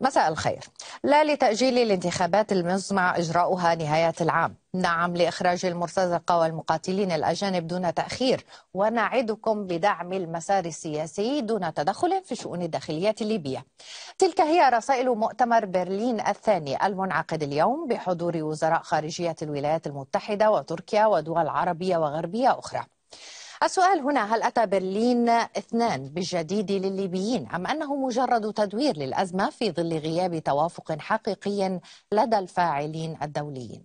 مساء الخير. لا لتأجيل الانتخابات المزمع إجراؤها نهاية العام، نعم لإخراج المرتزقة والمقاتلين الأجانب دون تأخير، ونعدكم بدعم المسار السياسي دون تدخل في الشؤون الداخلية الليبية. تلك هي رسائل مؤتمر برلين الثاني المنعقد اليوم بحضور وزراء خارجية الولايات المتحدة وتركيا ودول عربية وغربية أخرى. السؤال هنا: هل أتى برلين اثنان بالجديد للليبيين أم أنه مجرد تدوير للأزمة في ظل غياب توافق حقيقي لدى الفاعلين الدوليين؟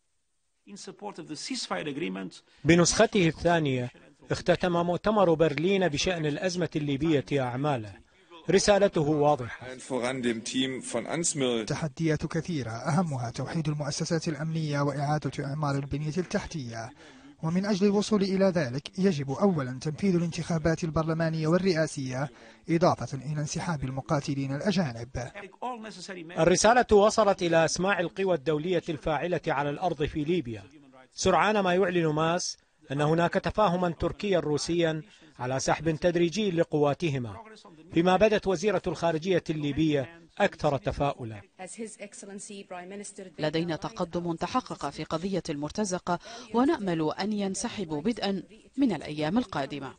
بنسخته الثانية اختتم مؤتمر برلين بشأن الأزمة الليبية أعماله. رسالته واضحة: تحديات كثيرة أهمها توحيد المؤسسات الأمنية وإعادة إعمار البنية التحتية، ومن أجل الوصول إلى ذلك يجب أولا تنفيذ الانتخابات البرلمانية والرئاسية، إضافة إلى انسحاب المقاتلين الأجانب. الرسالة وصلت إلى أسماع القوى الدولية الفاعلة على الأرض في ليبيا، سرعان ما يعلن ماس أن هناك تفاهما تركيا روسيا على سحب تدريجي لقواتهما، فيما بدت وزيرة الخارجية الليبية أكثر تفاؤلا. لدينا تقدم تحقق في قضية المرتزقة، ونأمل أن ينسحبوا بدءا من الأيام القادمة.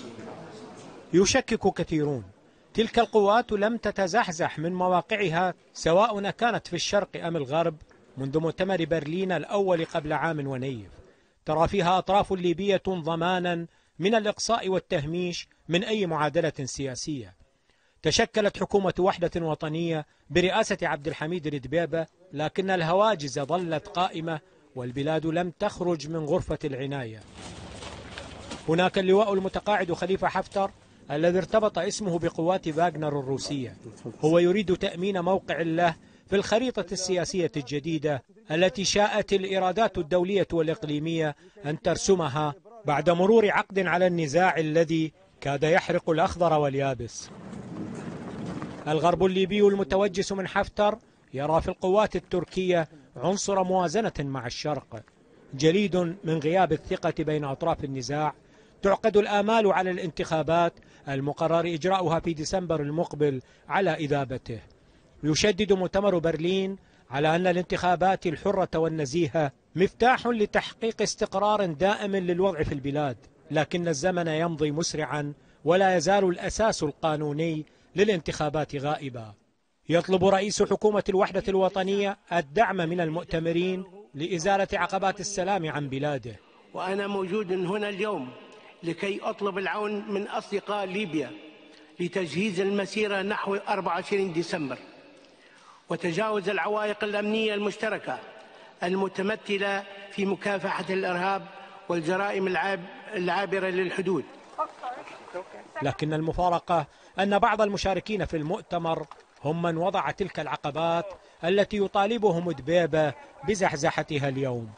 يشكك كثيرون، تلك القوات لم تتزحزح من مواقعها سواء كانت في الشرق أم الغرب منذ مؤتمر برلين الأول قبل عام ونيف. ترى فيها أطراف ليبية ضمانا من الإقصاء والتهميش من أي معادلة سياسية. تشكلت حكومة وحدة وطنية برئاسة عبد الحميد الدبيبة، لكن الهواجس ظلت قائمة والبلاد لم تخرج من غرفة العناية. هناك اللواء المتقاعد خليفة حفتر الذي ارتبط اسمه بقوات فاغنر الروسية، هو يريد تأمين موقع له في الخريطة السياسية الجديدة التي شاءت الإرادات الدولية والإقليمية أن ترسمها بعد مرور عقد على النزاع الذي كاد يحرق الأخضر واليابس. الغرب الليبي المتوجس من حفتر يرى في القوات التركية عنصر موازنة مع الشرق. جليد من غياب الثقة بين أطراف النزاع، تعقد الآمال على الانتخابات المقرر إجراؤها في ديسمبر المقبل على إذابته. يشدد مؤتمر برلين على أن الانتخابات الحرة والنزيهة مفتاح لتحقيق استقرار دائم للوضع في البلاد، لكن الزمن يمضي مسرعا ولا يزال الأساس القانوني للانتخابات غائبا. يطلب رئيس حكومة الوحدة الوطنية الدعم من المؤتمرين لإزالة عقبات السلام عن بلاده. وأنا موجود هنا اليوم لكي أطلب العون من أصدقاء ليبيا لتجهيز المسيرة نحو 24 ديسمبر وتجاوز العوائق الأمنية المشتركة المتمثلة في مكافحة الإرهاب والجرائم العابرة للحدود. لكن المفارقة أن بعض المشاركين في المؤتمر هم من وضع تلك العقبات التي يطالبهم دبيبة بزحزحتها اليوم.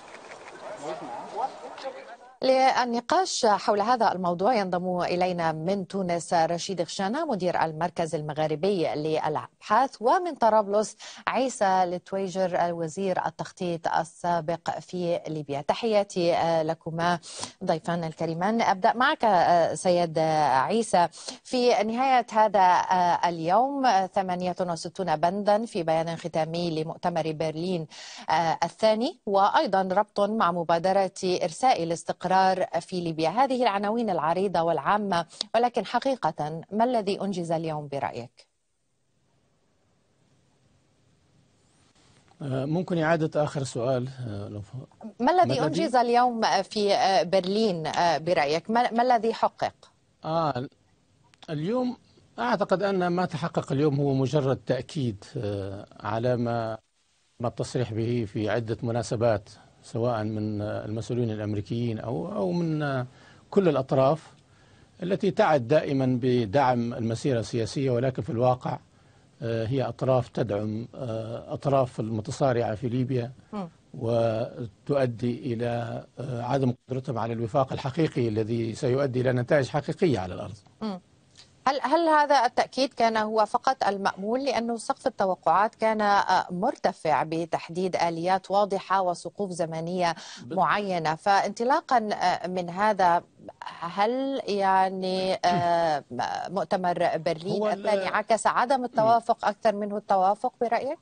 للنقاش حول هذا الموضوع ينضم إلينا من تونس رشيد خشانة مدير المركز المغاربي للأبحاث، ومن طرابلس عيسى لتويجر وزير التخطيط السابق في ليبيا. تحياتي لكما ضيفان الكريمان. أبدأ معك سيد عيسى. في نهاية هذا اليوم 68 بندا في بيان ختامي لمؤتمر برلين الثاني، وأيضا ربط مع مبادرة إرساء الاستقرار في ليبيا. هذه العناوين العريضة والعامة، ولكن حقيقة ما الذي أنجز اليوم برأيك؟ ممكن إعادة آخر سؤال؟ ما الذي أنجز اليوم في برلين برأيك؟ ما الذي حقق؟ اليوم أعتقد أن ما تحقق اليوم هو مجرد تأكيد على ما التصريح به في عدة مناسبات، سواء من المسؤولين الأمريكيين أو من كل الأطراف التي تعد دائما بدعم المسيرة السياسية، ولكن في الواقع هي أطراف تدعم أطراف المتصارعة في ليبيا وتؤدي إلى عدم قدرتهم على الوفاق الحقيقي الذي سيؤدي إلى نتائج حقيقية على الأرض. هل هذا التأكيد كان هو فقط المأمول؟ لأنه سقف التوقعات كان مرتفع بتحديد آليات واضحة وسقوف زمنية معينة، فانطلاقا من هذا هل يعني مؤتمر برلين الثاني عكس عدم التوافق أكثر منه التوافق برأيك؟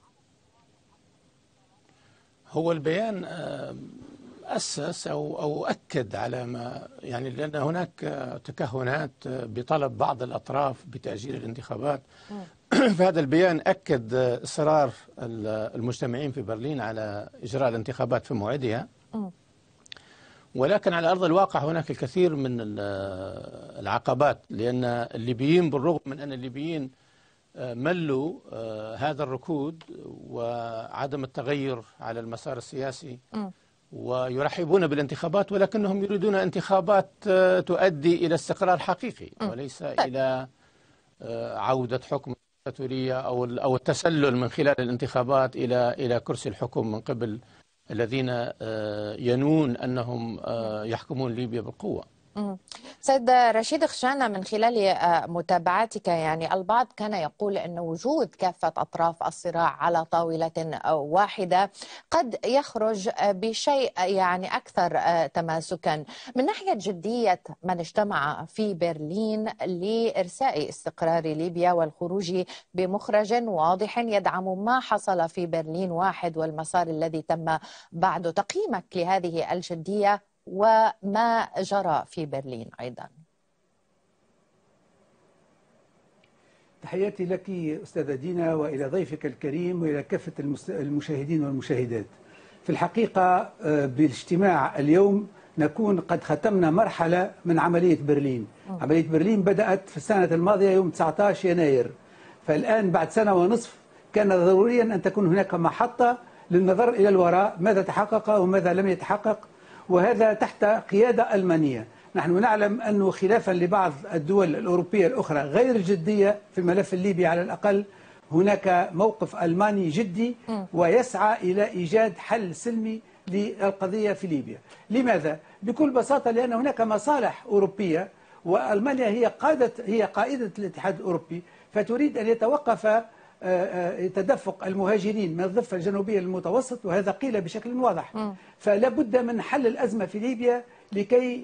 هو البيان أسس أو أكد على ما يعني، لأن هناك تكهنات بطلب بعض الأطراف بتأجيل الانتخابات. فهذا البيان أكد إصرار المجتمعين في برلين على إجراء الانتخابات في موعدها، ولكن على أرض الواقع هناك الكثير من العقبات، لأن الليبيين بالرغم من أن الليبيين ملوا هذا الركود وعدم التغير على المسار السياسي ويرحبون بالانتخابات، ولكنهم يريدون انتخابات تؤدي إلى استقرار حقيقي وليس إلى عودة حكم ديكتاتورية أو التسلل من خلال الانتخابات إلى كرسي الحكم من قبل الذين ينون أنهم يحكمون ليبيا بالقوة. سيد رشيد خشانة، من خلال متابعتك يعني البعض كان يقول أن وجود كافة أطراف الصراع على طاولة واحدة قد يخرج بشيء يعني أكثر تماسكا من ناحية جدية من اجتمع في برلين لإرساء استقرار ليبيا والخروج بمخرج واضح يدعم ما حصل في برلين واحد والمسار الذي تم بعد. تقييمك لهذه الجدية وما جرى في برلين أيضا؟ تحياتي لك أستاذة دينا وإلى ضيفك الكريم وإلى كافة المشاهدين والمشاهدات. في الحقيقة بالاجتماع اليوم نكون قد ختمنا مرحلة من عملية برلين. عملية برلين بدأت في السنة الماضية يوم 19 يناير، فالآن بعد سنة ونصف كان ضروريا أن تكون هناك محطة للنظر إلى الوراء، ماذا تحقق وماذا لم يتحقق، وهذا تحت قيادة ألمانية. نحن نعلم أنه خلافا لبعض الدول الأوروبية الأخرى غير الجدية في الملف الليبي على الأقل، هناك موقف ألماني جدي ويسعى إلى إيجاد حل سلمي للقضية في ليبيا. لماذا؟ بكل بساطة لأن هناك مصالح أوروبية، وألمانيا هي قائدة الاتحاد الأوروبي، فتريد أن يتوقف تدفق المهاجرين من الضفة الجنوبية للمتوسط، وهذا قيل بشكل واضح. فلا بد من حل الأزمة في ليبيا لكي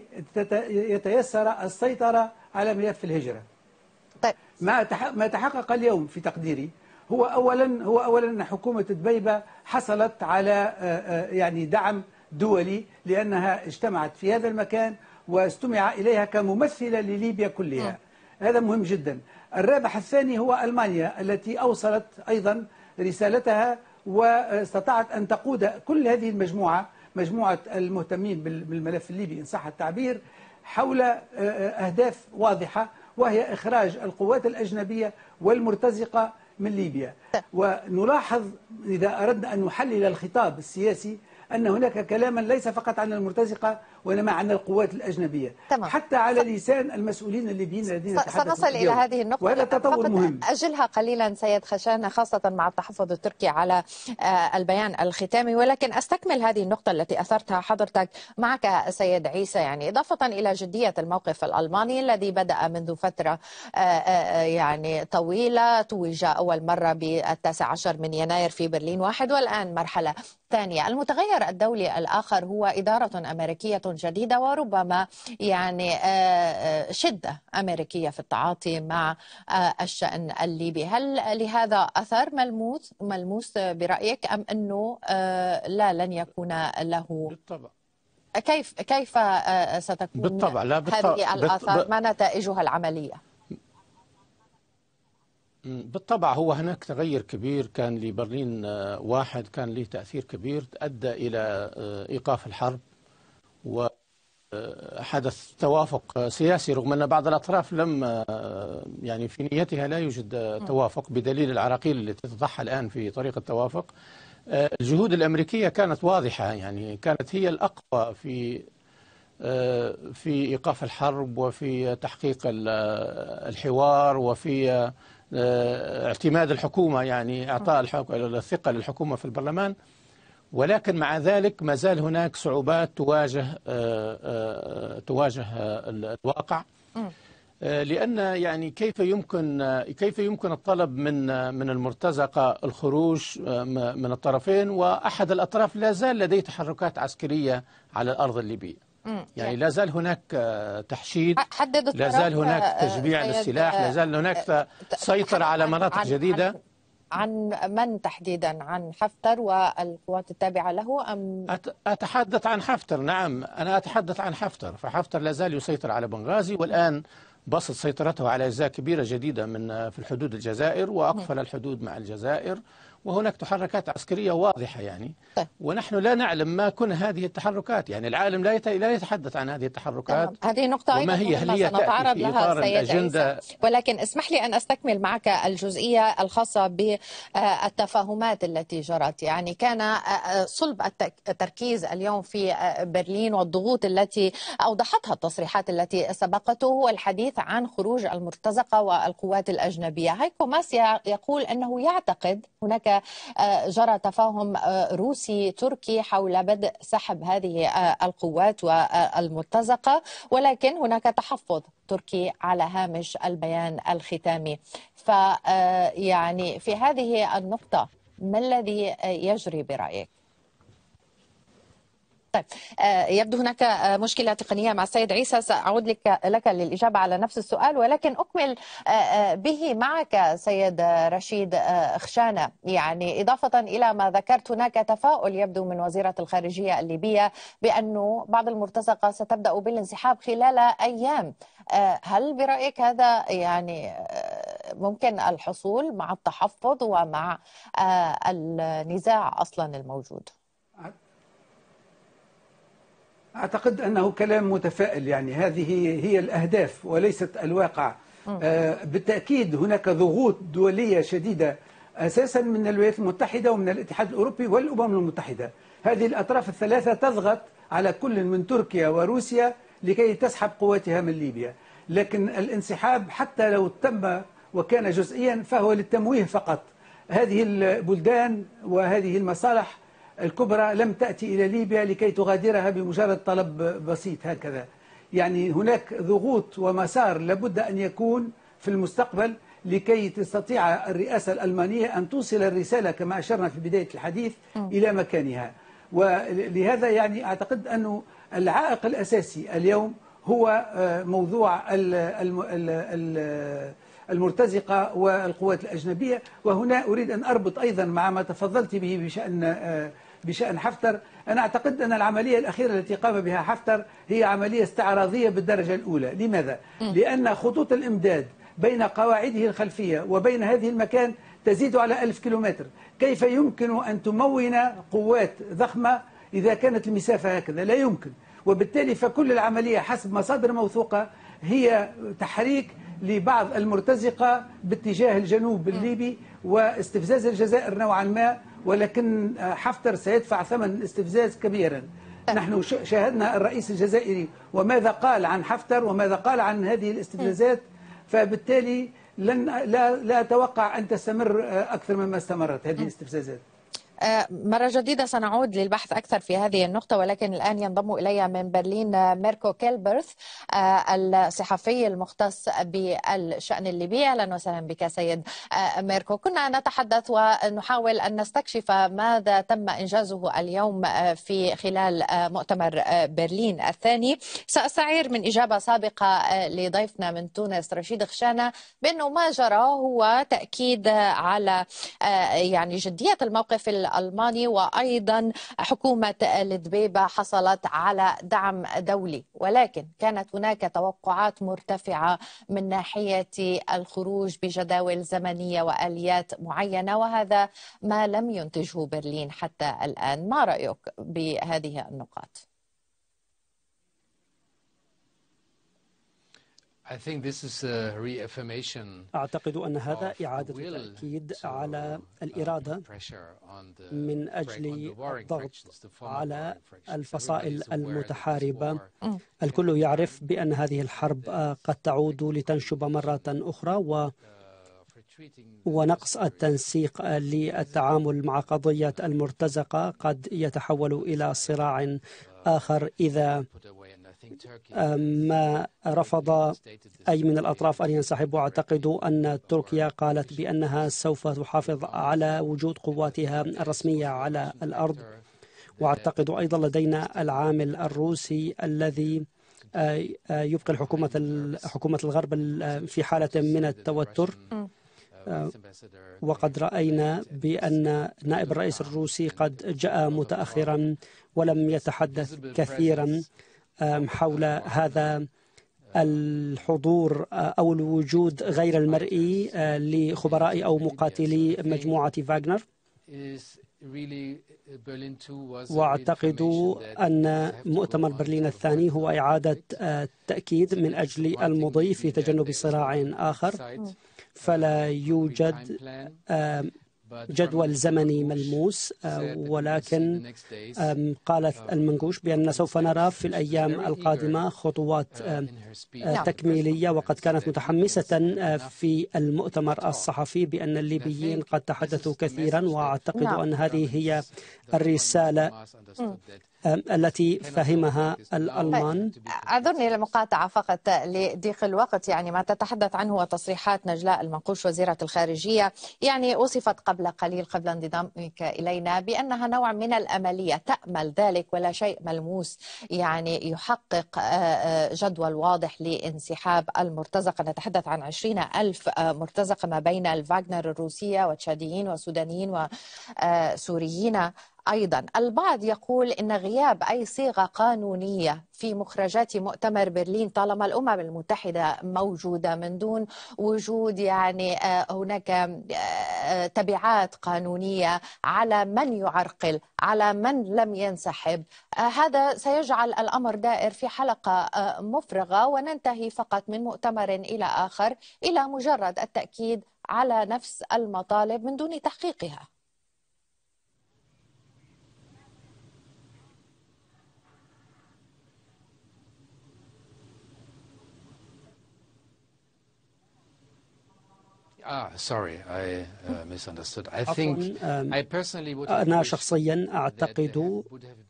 يتيسر السيطرة على ملف الهجرة. طيب. ما تحقق اليوم في تقديري هو أولا أن حكومة دبيبة حصلت على يعني دعم دولي، لأنها اجتمعت في هذا المكان واستمع إليها كممثلة لليبيا كلها. هذا مهم جدا. الرابح الثاني هو ألمانيا التي أوصلت أيضا رسالتها واستطاعت أن تقود كل هذه مجموعة المهتمين بالملف الليبي إن صح التعبير حول أهداف واضحة، وهي إخراج القوات الأجنبية والمرتزقة من ليبيا. ونلاحظ إذا أردنا أن نحلل الخطاب السياسي أن هناك كلاما ليس فقط عن المرتزقة وإنما عن القوات الأجنبية. تمام. حتى على لسان المسؤولين الليبيين الذين سنصل إلى هذه النقطة، وهذا تطور مهم. أجلها قليلا سيد خشانة خاصة مع التحفظ التركي على البيان الختامي، ولكن أستكمل هذه النقطة التي أثرتها حضرتك معك سيد عيسى، يعني إضافة إلى جدية الموقف الألماني الذي بدأ منذ فترة يعني طويلة، توج أول مرة ب19 من يناير في برلين واحد، والآن مرحلة ثانية. المتغير الدولي الآخر هو إدارة أمريكية جديدة وربما يعني شدة أمريكية في التعاطي مع الشأن الليبي. هل لهذا أثر ملموس برأيك أم أنه لا لن يكون له؟ بالطبع. كيف ستكون بالطبع. لا هذه الآثار؟ ما نتائجها العملية؟ بالطبع هو هناك تغير كبير كان لبرلين واحد، كان له تأثير كبير أدى إلى إيقاف الحرب وحدث توافق سياسي، رغم أن بعض الأطراف لم يعني في نيتها لا يوجد توافق بدليل العراقيل التي تضحى الآن في طريق التوافق. الجهود الأمريكية كانت واضحة، يعني كانت هي الأقوى في إيقاف الحرب وفي تحقيق الحوار وفي اعتماد الحكومة، يعني إعطاء الثقة للحكومة في البرلمان. ولكن مع ذلك ما زال هناك صعوبات تواجه الواقع، لأن يعني كيف يمكن الطلب من المرتزقة الخروج من الطرفين، وأحد الأطراف لا زال لديه تحركات عسكرية على الأرض الليبية. يعني لا زال هناك تحشيد، حدد لا زال هناك تجميع للسلاح، لا زال هناك سيطرة على مناطق جديدة. عن من تحديدا؟ عن حفتر والقوات التابعة له أم؟ أتحدث عن حفتر. نعم، أنا أتحدث عن حفتر. فحفتر لا زال يسيطر على بنغازي، والآن بسط سيطرته على أجزاء كبيرة جديدة في الحدود الجزائر، وأقفل الحدود مع الجزائر، وهناك تحركات عسكرية واضحة يعني. ونحن لا نعلم ما كن هذه التحركات، يعني العالم لا يتحدث عن هذه التحركات. هذه نقطة أيضا مهمة سنتعرض لها سيد عيسى، ولكن اسمح لي أن أستكمل معك الجزئية الخاصة بالتفاهمات التي جرت. يعني كان صلب التركيز اليوم في برلين والضغوط التي أوضحتها التصريحات التي سبقته هو الحديث عن خروج المرتزقة والقوات الأجنبية. هايكو ماس يقول أنه يعتقد هناك جرى تفاهم روسي تركي حول بدء سحب هذه القوات والمرتزقة، ولكن هناك تحفظ تركي على هامش البيان الختامي. فيعني في هذه النقطة ما الذي يجري برأيك؟ طيب، يبدو هناك مشكلة تقنية مع السيد عيسى، سأعود لك للإجابة على نفس السؤال، ولكن أكمل به معك سيد رشيد خشانة. يعني إضافة إلى ما ذكرت هناك تفاؤل يبدو من وزيرة الخارجية الليبية بأنه بعض المرتزقة ستبدأ بالانسحاب خلال أيام. هل برأيك هذا يعني ممكن الحصول مع التحفظ ومع النزاع أصلا الموجود؟ أعتقد أنه كلام متفائل، يعني هذه هي الأهداف وليست الواقع. بالتأكيد هناك ضغوط دولية شديدة أساسا من الولايات المتحدة ومن الاتحاد الأوروبي والأمم المتحدة. هذه الأطراف الثلاثة تضغط على كل من تركيا وروسيا لكي تسحب قواتها من ليبيا، لكن الانسحاب حتى لو تم وكان جزئيا فهو للتمويه فقط. هذه البلدان وهذه المصالح الكبرى لم تأتي إلى ليبيا لكي تغادرها بمجرد طلب بسيط هكذا. يعني هناك ضغوط ومسار لابد أن يكون في المستقبل لكي تستطيع الرئاسة الألمانية أن توصل الرسالة كما أشرنا في بداية الحديث إلى مكانها. ولهذا يعني أعتقد أن العائق الأساسي اليوم هو موضوع المرتزقة والقوات الأجنبية. وهنا أريد أن أربط أيضا مع ما تفضلت به بشأن حفتر. أنا أعتقد أن العملية الأخيرة التي قام بها حفتر هي عملية استعراضية بالدرجة الأولى. لماذا؟ لأن خطوط الإمداد بين قواعده الخلفية وبين هذه المكان تزيد على 1000 كيلومتر. كيف يمكن أن تمون قوات ضخمة إذا كانت المسافة هكذا؟ لا يمكن. وبالتالي فكل العملية حسب مصادر موثوقة هي تحريك لبعض المرتزقة باتجاه الجنوب الليبي واستفزاز الجزائر نوعا ما، ولكن حفتر سيدفع ثمن الاستفزاز كبيرا. نحن شاهدنا الرئيس الجزائري وماذا قال عن حفتر وماذا قال عن هذه الاستفزازات، فبالتالي لا أتوقع أن تستمر أكثر مما استمرت هذه الاستفزازات. مرة جديدة سنعود للبحث أكثر في هذه النقطة، ولكن الآن ينضم إلي من برلين ميركو كيلبرث الصحفي المختص بالشأن الليبي. أهلا وسهلا بك سيد ميركو. كنا نتحدث ونحاول أن نستكشف ماذا تم إنجازه اليوم في خلال مؤتمر برلين الثاني. سأستعير من إجابة سابقة لضيفنا من تونس رشيد خشانة بأنه ما جرى هو تأكيد على يعني جدية الموقف الألماني، وأيضا حكومة الدبيبة حصلت على دعم دولي، ولكن كانت هناك توقعات مرتفعة من ناحية الخروج بجداول زمنية وآليات معينة، وهذا ما لم ينتجه برلين حتى الآن. ما رأيك بهذه النقاط؟ أعتقد أن هذا إعادة تأكيد على الإرادة من أجل الضغط على الفصائل المتحاربة. الكل يعرف بأن هذه الحرب قد تعود لتنشب مرة أخرى، ونقص التنسيق للتعامل مع قضية المرتزقة قد يتحول إلى صراع آخر إذا ما رفض أي من الأطراف أن ينسحبوا. أعتقد أن تركيا قالت بأنها سوف تحافظ على وجود قواتها الرسمية على الأرض، وأعتقد أيضا لدينا العامل الروسي الذي يبقي حكومة الغرب في حالة من التوتر. وقد رأينا بأن نائب الرئيس الروسي قد جاء متأخرا ولم يتحدث كثيرا حول هذا الحضور أو الوجود غير المرئي لخبراء أو مقاتلي مجموعة فاغنر. وأعتقد أن مؤتمر برلين الثاني هو إعادة تأكيد من أجل المضي في تجنب صراع آخر، فلا يوجد جدول زمني ملموس، ولكن قالت المنقوش بأن سوف نرى في الأيام القادمة خطوات تكميلية، وقد كانت متحمسة في المؤتمر الصحفي بأن الليبيين قد تحدثوا كثيرا، وأعتقد أن هذه هي الرسالة التي فهمها الألمان. أعذرني للمقاطعة فقط لضيق الوقت، يعني ما تتحدث عنه وتصريحات نجلاء المنقوش وزيرة الخارجية يعني وصفت قبل قليل قبل انضمامك إلينا بأنها نوع من الأملية، تأمل ذلك ولا شيء ملموس يعني يحقق جدول واضح لانسحاب المرتزقة. نتحدث عن 20,000 مرتزقة ما بين الفاغنر الروسية وتشاديين وسودانيين وسوريين. أيضا البعض يقول إن غياب أي صيغة قانونية في مخرجات مؤتمر برلين طالما الأمم المتحدة موجودة من دون وجود يعني هناك تبعات قانونية على من يعرقل على من لم ينسحب، هذا سيجعل الأمر دائر في حلقة مفرغة وننتهي فقط من مؤتمر إلى آخر إلى مجرد التأكيد على نفس المطالب من دون تحقيقها. أنا شخصيا أعتقد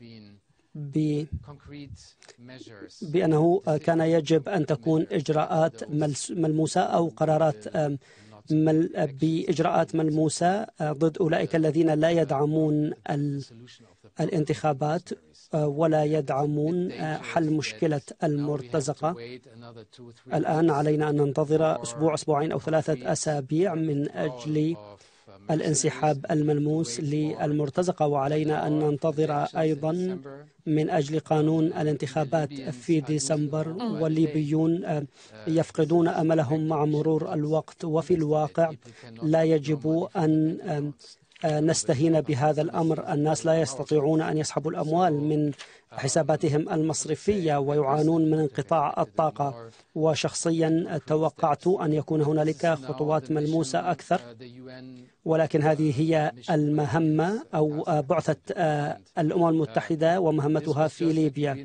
بأنه كان يجب أن تكون إجراءات ملموسة أو قرارات بإجراءات ملموسة ضد أولئك الذين لا يدعمون الانتخابات ولا يدعمون حل مشكلة المرتزقة. الآن علينا أن ننتظر أسبوع، أسبوعين أو 3 أسابيع من أجل الانسحاب الملموس للمرتزقة، وعلينا أن ننتظر أيضا من أجل قانون الانتخابات في ديسمبر، والليبيون يفقدون أملهم مع مرور الوقت. وفي الواقع لا يجب أن نستهين بهذا الأمر. الناس لا يستطيعون أن يسحبوا الأموال من حساباتهم المصرفية ويعانون من انقطاع الطاقة، وشخصيا توقعت أن يكون هنالك خطوات ملموسة أكثر، ولكن هذه هي المهمة أو بعثة الأمم المتحدة ومهمتها في ليبيا.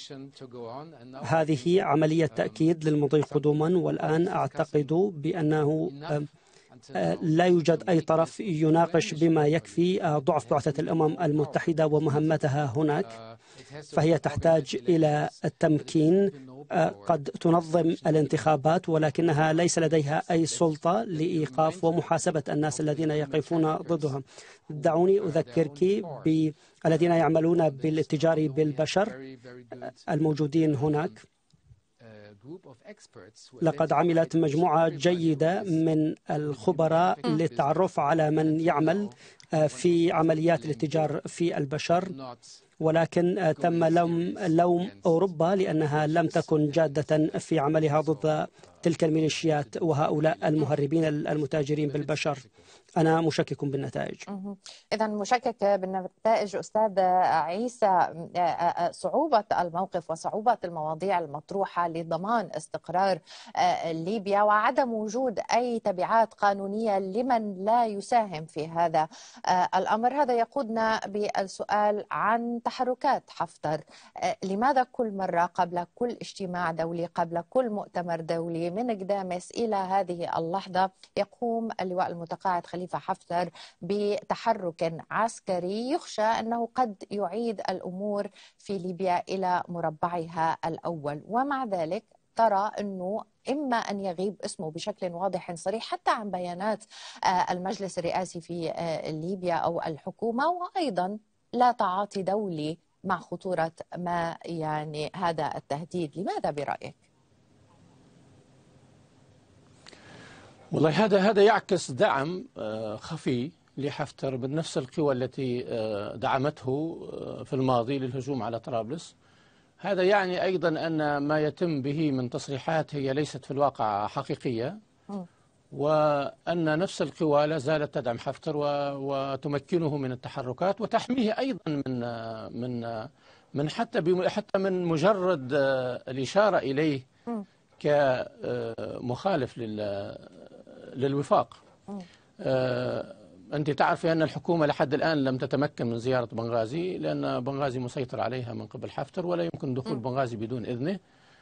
هذه عملية تأكيد للمضي قدما، والآن أعتقد بأنه لا يوجد أي طرف يناقش بما يكفي ضعف بعثة الأمم المتحدة ومهمتها هناك، فهي تحتاج إلى التمكين. قد تنظم الانتخابات ولكنها ليس لديها أي سلطة لإيقاف ومحاسبة الناس الذين يقفون ضدها. دعوني أذكرك بالذين يعملون بالاتجار بالبشر الموجودين هناك. لقد عملت مجموعة جيدة من الخبراء للتعرف على من يعمل في عمليات الاتجار في البشر، ولكن تم لوم أوروبا لأنها لم تكن جادة في عملها ضد تلك الميليشيات وهؤلاء المهربين المتاجرين بالبشر. أنا مشكك بالنتائج. إذا مشكك بالنتائج أستاذ عيسى. صعوبة الموقف وصعوبة المواضيع المطروحة لضمان استقرار ليبيا وعدم وجود أي تبعات قانونية لمن لا يساهم في هذا الأمر، هذا يقودنا بالسؤال عن تحركات حفتر. لماذا كل مرة قبل كل اجتماع دولي قبل كل مؤتمر دولي من قدامس إلى هذه اللحظة يقوم اللواء المتقاعد خليفة حفتر بتحرك عسكري يخشى أنه قد يعيد الأمور في ليبيا إلى مربعها الأول، ومع ذلك ترى أنه إما أن يغيب اسمه بشكل واضح صريح حتى عن بيانات المجلس الرئاسي في ليبيا أو الحكومة، وأيضا لا تعاطي دولي مع خطورة ما يعني هذا التهديد. لماذا برأيك؟ والله هذا يعكس دعم خفي لحفتر من نفس القوى التي دعمته في الماضي للهجوم على طرابلس. هذا يعني أيضا أن ما يتم به من تصريحات هي ليست في الواقع حقيقية، وأن نفس القوى لا زالت تدعم حفتر وتمكنه من التحركات وتحميه أيضا من حتى من مجرد الإشارة إليه كمخالف للوفاق. أنت تعرفي أن الحكومة لحد الآن لم تتمكن من زيارة بنغازي، لأن بنغازي مسيطر عليها من قبل حفتر ولا يمكن دخول بنغازي بدون إذنه.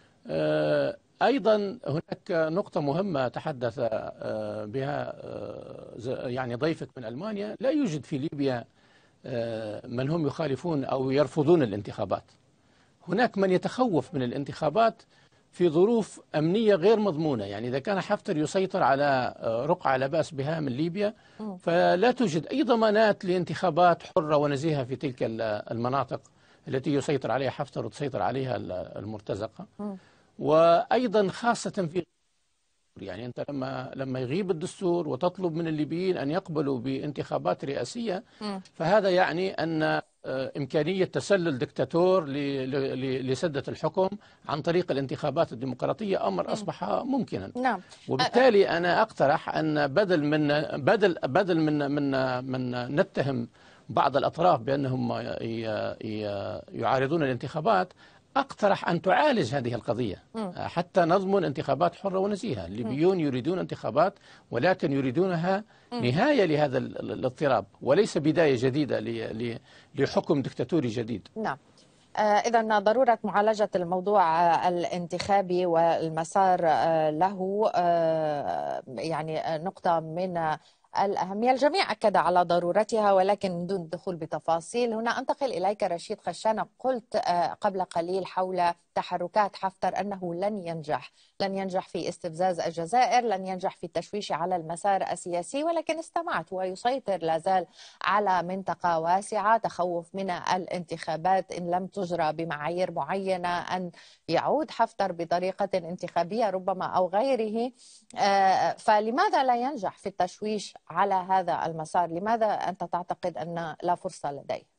أيضا هناك نقطة مهمة تحدث بها يعني ضيفك من ألمانيا. لا يوجد في ليبيا من هم يخالفون أو يرفضون الانتخابات. هناك من يتخوف من الانتخابات في ظروف أمنية غير مضمونة. يعني إذا كان حفتر يسيطر على رقعة لا بأس بها من ليبيا، فلا توجد أي ضمانات لانتخابات حرة ونزيهة في تلك المناطق التي يسيطر عليها حفتر وتسيطر عليها المرتزقة. وأيضا خاصة في يعني أنت لما يغيب الدستور وتطلب من الليبيين أن يقبلوا بانتخابات رئاسية، فهذا يعني أن إمكانية تسلل دكتاتور لسدة الحكم عن طريق الانتخابات الديمقراطية أمر أصبح ممكنا. نعم. وبالتالي أنا أقترح أن بدل من نتهم بعض الأطراف بأنهم يعارضون الانتخابات، أقترح أن تعالج هذه القضية حتى نضمن انتخابات حرة ونزيهة. الليبيون يريدون انتخابات، ولكن يريدونها نهاية لهذا الاضطراب وليس بداية جديدة لحكم دكتاتوري جديد. نعم. إذا ضرورة معالجة الموضوع الانتخابي والمسار له يعني نقطة من الأهمية. الجميع أكد على ضرورتها، ولكن دون الدخول بتفاصيل. هنا أنتقل إليك رشيد خشانة. قلت قبل قليل حول تحركات حفتر أنه لن ينجح في استفزاز الجزائر، لن ينجح في التشويش على المسار السياسي، ولكن استمعت ويسيطر لازال على منطقة واسعة. تخوف من الانتخابات إن لم تجرى بمعايير معينة، أن يعود حفتر بطريقة انتخابية ربما أو غيره. فلماذا لا ينجح في التشويش على هذا المسار؟ لماذا أنت تعتقد أن لا فرصة لديه؟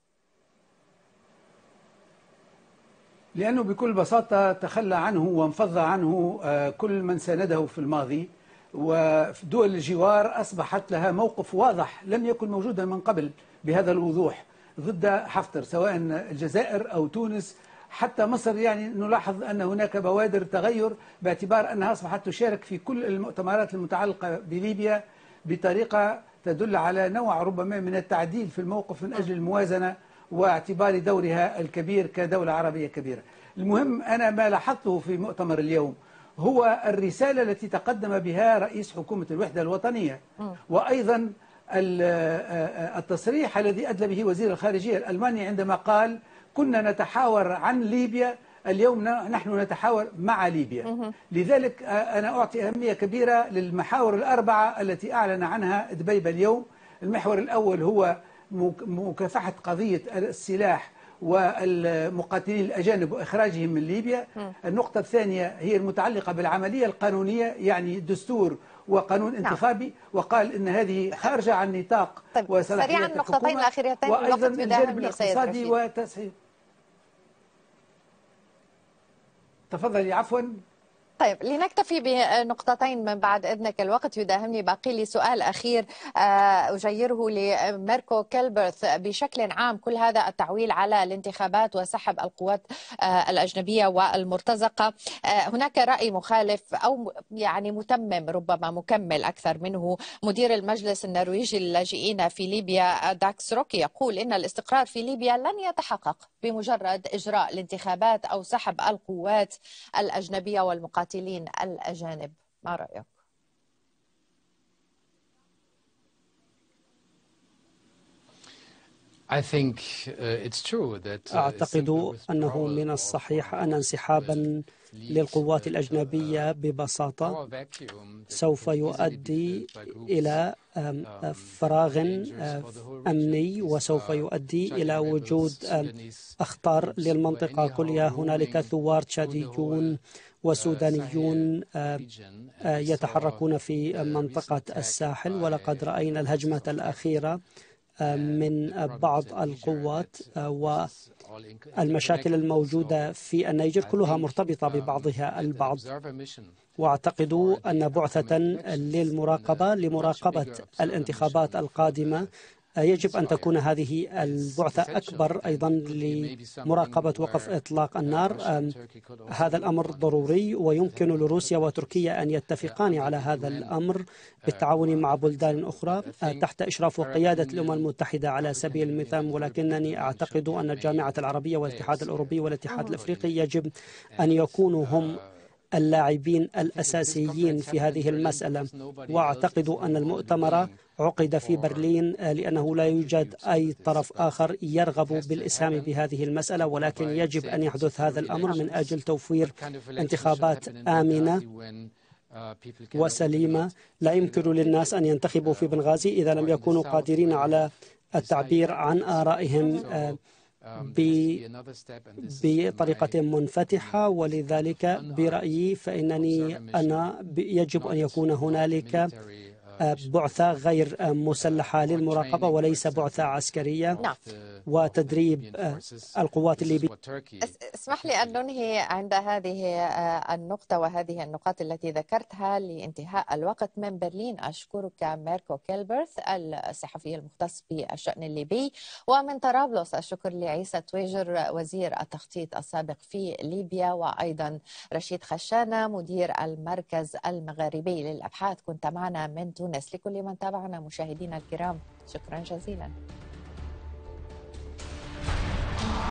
لأنه بكل بساطة تخلى عنه وانفض عنه كل من سانده في الماضي، ودول الجوار أصبحت لها موقف واضح لم يكن موجودا من قبل بهذا الوضوح ضد حفتر، سواء الجزائر أو تونس حتى مصر. يعني نلاحظ أن هناك بوادر تغير باعتبار أنها أصبحت تشارك في كل المؤتمرات المتعلقة بليبيا بطريقة تدل على نوع ربما من التعديل في الموقف من أجل الموازنة واعتبار دورها الكبير كدولة عربية كبيرة. المهم أنا ما لاحظته في مؤتمر اليوم هو الرسالة التي تقدم بها رئيس حكومة الوحدة الوطنية، وأيضا التصريح الذي أدلى به وزير الخارجية الألماني عندما قال كنا نتحاور عن ليبيا، اليوم نحن نتحاور مع ليبيا. لذلك أنا أعطي أهمية كبيرة للمحاور الأربعة التي أعلن عنها دبيبة اليوم. المحور الأول هو مكافحة قضية السلاح والمقاتلين الأجانب وإخراجهم من ليبيا. النقطة الثانية هي المتعلقة بالعملية القانونية، يعني دستور وقانون انتخابي، وقال إن هذه خارجة عن نطاق وصلاحيات الحكومة. وأيضا الجانب الاقتصادي وتسهيل. تفضلي. عفوا. طيب، لنكتفي بنقطتين من بعد إذنك، الوقت يداهمني. باقي لي سؤال أخير أجيره لميركو كيلبرث. بشكل عام كل هذا التعويل على الانتخابات وسحب القوات الأجنبية والمرتزقة، هناك رأي مخالف أو يعني متمم ربما مكمل أكثر منه. مدير المجلس النرويجي للاجئين في ليبيا داكس روكي يقول إن الاستقرار في ليبيا لن يتحقق بمجرد إجراء الانتخابات أو سحب القوات الأجنبية والمقاتلين الأجانب. ما رأيك؟ أعتقد أنه من الصحيح أن انسحابا للقوات الأجنبية ببساطة سوف يؤدي إلى فراغ أمني، وسوف يؤدي إلى وجود أخطار للمنطقة كلها. هنالك ثوار تشاديون وسودانيون يتحركون في منطقة الساحل، ولقد رأينا الهجمة الأخيرة من بعض القوات، والمشاكل الموجودة في النيجر كلها مرتبطة ببعضها البعض. وأعتقد أن بعثة للمراقبة لمراقبة الانتخابات القادمة يجب أن تكون هذه البعثة أكبر أيضا لمراقبة وقف إطلاق النار. هذا الأمر ضروري، ويمكن لروسيا وتركيا أن يتفقان على هذا الأمر بالتعاون مع بلدان أخرى تحت إشراف وقيادة الأمم المتحدة على سبيل المثال. ولكنني أعتقد أن الجامعة العربية والاتحاد الأوروبي والاتحاد الأفريقي يجب أن يكونوا هم اللاعبين الأساسيين في هذه المسألة. وأعتقد أن المؤتمر عقد في برلين لأنه لا يوجد أي طرف آخر يرغب بالإسهام بهذه المسألة، ولكن يجب أن يحدث هذا الأمر من أجل توفير انتخابات آمنة وسليمة. لا يمكن للناس أن ينتخبوا في بنغازي إذا لم يكونوا قادرين على التعبير عن آرائهم بطريقة منفتحة. ولذلك برأيي أنا يجب أن يكون هنالك بعثة غير مسلحة للمراقبة وليس بعثة عسكرية. نعم. وتدريب القوات الليبية. اسمح لي أن ننهي عند هذه النقطة وهذه النقاط التي ذكرتها لانتهاء الوقت. من برلين أشكرك ميركو كيلبرث الصحفي المختص بالشأن الليبي، ومن طرابلس الشكر لعيسى تويجر وزير التخطيط السابق في ليبيا، وأيضا رشيد خشانة مدير المركز المغاربي للأبحاث. كنت معنا من تونس. لكل من تابعنا مشاهدينا الكرام شكرا جزيلا.